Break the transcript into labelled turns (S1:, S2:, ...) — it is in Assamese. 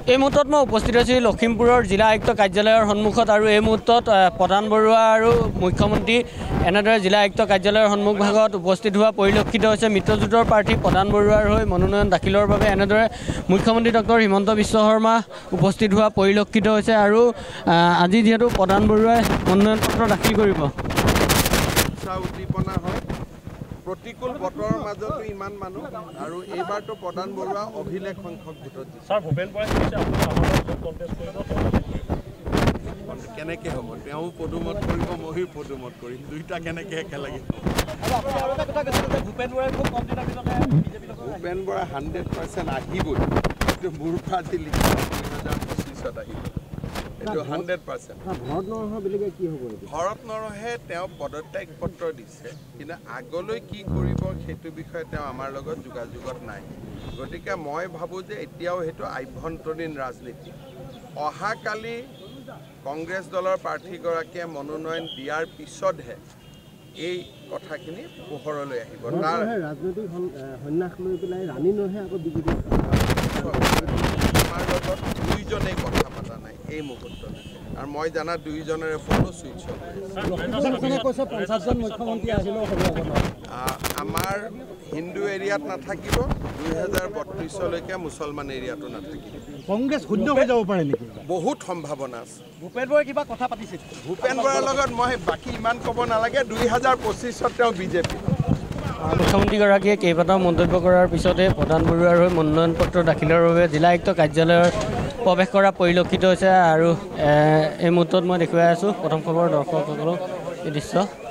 S1: এই মুহূৰ্তত মই উপস্থিত আছোঁ লখিমপুৰৰ জিলা আয়ুক্ত কাৰ্যালয়ৰ সন্মুখত আৰু এই মুহূৰ্তত প্ৰধান বৰুৱা আৰু মুখ্যমন্ত্ৰী এনেদৰে জিলা আয়ুক্ত কাৰ্যালয়ৰ সন্মুখভাগত উপস্থিত হোৱা পৰিলক্ষিত হৈছে। মিত্ৰজোঁটৰ প্ৰাৰ্থী প্ৰধান বৰুৱাৰ হৈ মনোনয়ন দাখিলৰ বাবে এনেদৰে মুখ্যমন্ত্ৰী ডক্টৰ হিমন্ত বিশ্ব শৰ্মা উপস্থিত হোৱা পৰিলক্ষিত হৈছে আৰু আজি যিহেতু প্ৰধান বৰুৱাই মনোনয়ন পত্ৰ দাখিল কৰিব।
S2: উদ্দীপনা হয় প্ৰতিকূল বতৰৰ মাজতো ইমান মানুহ আৰু এইবাৰতো প্ৰধান বৰুৱা অভিলেখ সংখ্যক ভোটত কেনেকৈ হ'ব? তেওঁ পদুমত কৰিব, মইও পদুমত কৰিম, দুইটা কেনেকৈ একেলগে? ভূপেন বৰা 100% আহিবই, কিন্তু মোৰ পাৰ্টি লিখা 2025 আহিব। এইটো 100%। ভৰত নৰহে তেওঁ পদত্যাগ পত্ৰ দিছে, কিন্তু আগলৈ কি কৰিব সেইটো বিষয়ে তেওঁ আমাৰ লগত যোগাযোগত নাই। গতিকে মই ভাবোঁ যে এতিয়াও সেইটো আভ্যন্তৰীণ ৰাজনীতি। অহাকালি কংগ্ৰেছ দলৰ প্ৰাৰ্থীগৰাকীয়ে মনোনয়ন দিয়াৰ পিছতহে এই কথাখিনি পোহৰলৈ আহিব। তাৰ ৰাজনৈতিক সন্যাস লৈ পেলাই ৰাণী নৰহে আকৌ বিজেপি আমাৰ লগত দুইজনেই কথা পতা নাই এই মুহূৰ্তত, আৰু মই জানা দুইজনেৰে ফোনো চুইচ অফ। আমাৰ হিন্দু এৰিয়াত নাথাকিব, 2032লৈকে মুছলমান এৰিয়াতো নাথাকিব। কংগ্ৰেছ শূন্য হৈ যাব পাৰে নেকি? বহুত সম্ভাৱনা আছে। ভূপেন বৰাই কিবা কথা পাতিছে? ভূপেন বৰাৰ লগত মই বাকী ইমান ক'ব নালাগে। 2025ত তেওঁ বিজেপি।
S1: মুখ্যমন্ত্ৰীগৰাকীয়ে কেইবাটাও মন্তব্য কৰাৰ পিছতে প্ৰধান বৰুৱাৰ হৈ মনোনয়ন পত্ৰ দাখিলৰ বাবে জিলা আয়ুক্ত কাৰ্যালয়ৰ প্ৰৱেশ কৰা পৰিলক্ষিত হৈছে আৰু এই মুহূৰ্তত মই দেখুৱাই আছোঁ প্ৰথম খবৰ দৰ্শকসকলক এই দৃশ্য।